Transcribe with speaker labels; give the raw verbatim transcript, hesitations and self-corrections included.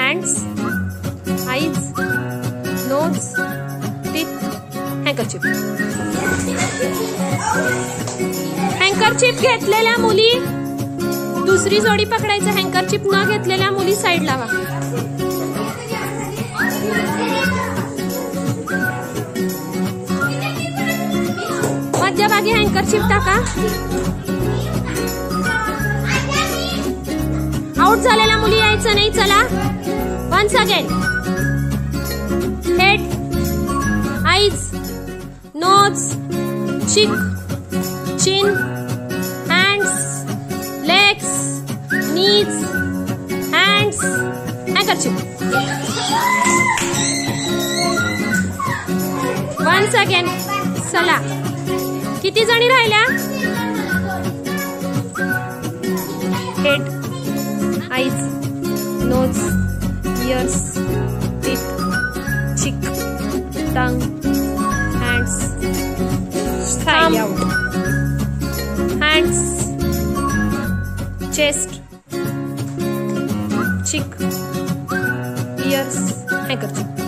Speaker 1: hands, eyes, nose, teeth, handkerchief. Handkerchief घेतलेल्या मुली दुसरी जोडी पकडायचं. हँकरचिप न घेतलेल्या मुली साइड लावा. मध्यभागी हँकरचिप टाका. आउट झालेल्या मुली यायचं नाही. चला once again. Head, eyes, nose, cheek, chin, hands, legs, knees, hands, handkerchief. Once again. चला किती जणी राहिल्या? Head, eyes, nose, ears, teeth, cheek, tongue, hands, thumb, hands, chest, cheek, ears, handkerchief.